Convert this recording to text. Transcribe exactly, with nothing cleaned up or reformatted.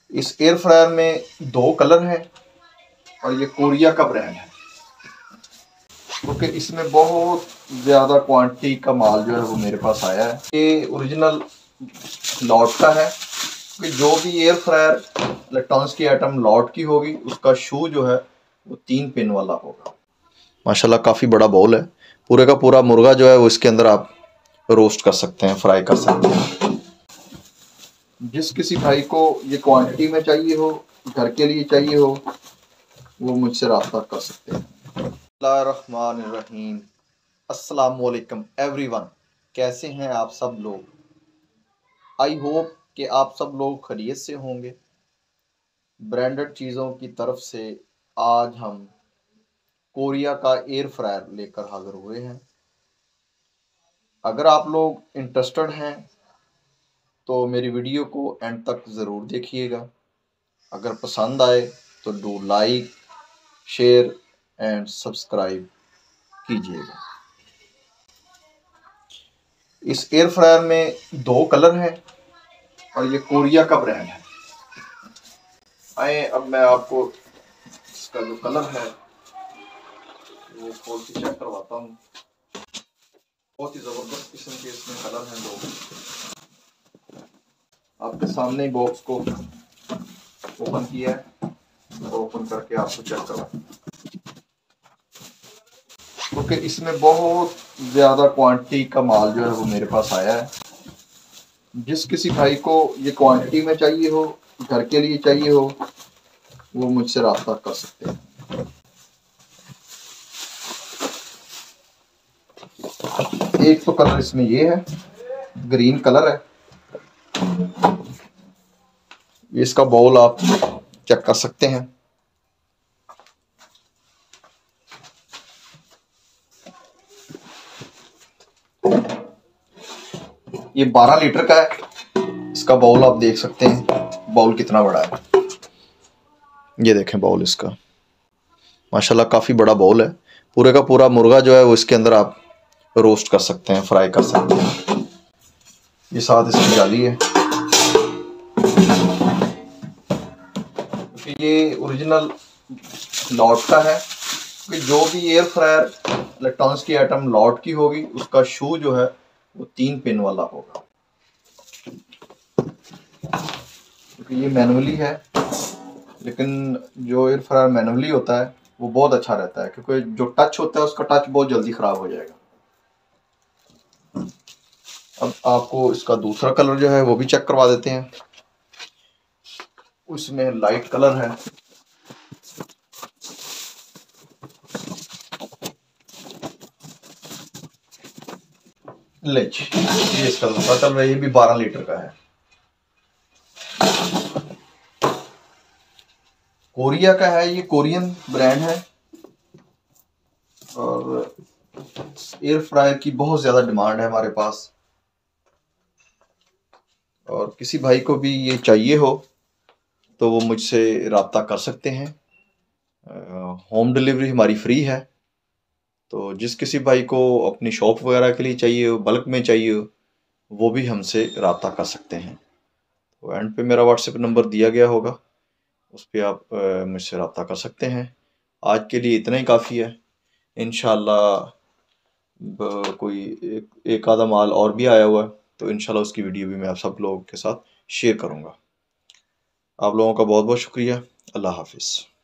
इस air fryer में दो कलर हैं और ये कोरिया का ब्रांड है, क्योंकि तो इसमें बहुत ज़्यादा क्वांटिटी का माल जो है वो मेरे पास आया है। ये ओरिजिनल लॉट का है कि जो भी एयर फ्रायर इलेक्ट्रॉनिक्स की आइटम लॉट की होगी उसका शू जो है वो तीन पिन वाला होगा। माशाल्लाह काफ़ी बड़ा बाउल है। पूरे का पूरा मुर्गा जो है वो इसके अंदर आप रोस्ट कर सकते हैं, फ्राई कर सकते हैं। जिस किसी भाई को ये क्वांटिटी में चाहिए हो, घर के लिए चाहिए हो, वो मुझसे रब्ता कर सकते हैं। बिस्मिल्लाहिर्रहमानिर्रहीम। अस्सलामुअलैकुम एवरीवन, कैसे हैं आप सब लोग? आई होप कि आप सब लोग खैरियत से होंगे। ब्रांडेड चीज़ों की तरफ से आज हम कोरिया का एयर फ्रायर लेकर हाजिर हुए हैं। अगर आप लोग इंटरेस्टेड हैं तो मेरी वीडियो को एंड तक ज़रूर देखिएगा। अगर पसंद आए तो do like, share and subscribe कीजिएगा। इस एयर फ्रायर में दो कलर हैं और ये कोरिया का ब्रांड है। आए अब मैं आपको इसका जो कलर है वो खोल के चेक करवाता हूँ। बहुत ही ज़बरदस्त किस्म के इसमें कलर हैं दो। आपके सामने ही बॉक्स को ओपन किया है, ओपन करके आपको चेक करवाएं, क्योंकि तो इसमें बहुत ज़्यादा क्वांटिटी का माल जो है वो मेरे पास आया है। जिस किसी भाई को ये क्वांटिटी में चाहिए हो, घर के लिए चाहिए हो, वो मुझसे रब्ता कर सकते हैं। एक तो कलर इसमें ये है, ग्रीन कलर है। इसका बाउल आप चेक कर सकते हैं। ये बारह लीटर का है। इसका बाउल आप देख सकते हैं, बाउल कितना बड़ा है। ये देखें बाउल इसका, माशाल्लाह काफ़ी बड़ा बाउल है। पूरे का पूरा मुर्गा जो है वो इसके अंदर आप रोस्ट कर सकते हैं, फ्राई कर सकते हैं। ये साथ इसकी जाली है। ये ओरिजिनल लॉट का है कि जो भी एयर फ्रायर इलेक्ट्रॉनिक्स की आइटम लॉट की होगी उसका शू जो है वो तीन पिन वाला होगा। क्योंकि ये मैनुअली है, लेकिन जो एयर फ्रायर मैनुअली होता है वो बहुत अच्छा रहता है, क्योंकि जो टच होता है उसका टच बहुत जल्दी ख़राब हो जाएगा। अब आपको इसका दूसरा कलर जो है वो भी चेक करवा देते हैं। उसमें लाइट कलर है। ले ये इसका दूसरा कलर है, ये भी बारह लीटर का है। कोरिया का है, ये कोरियन ब्रांड है और एयर फ्रायर की बहुत ज़्यादा डिमांड है हमारे पास। और किसी भाई को भी ये चाहिए हो तो वो मुझसे रब्ता कर सकते हैं। होम डिलीवरी हमारी फ्री है। तो जिस किसी भाई को अपनी शॉप वगैरह के लिए चाहिए हो, बल्क में चाहिए हो, वो भी हमसे रब्ता कर सकते हैं। तो एंड पे मेरा व्हाट्सएप नंबर दिया गया होगा, उस पर आप मुझसे रब्ता कर सकते हैं। आज के लिए इतना ही काफ़ी है। इंशाल्लाह कोई एक, एक आधा माल और भी आया हुआ है तो इंशाल्लाह उसकी वीडियो भी मैं आप सब लोगों के साथ शेयर करूँगा। आप लोगों का बहुत बहुत शुक्रिया। अल्लाह हाफिज़।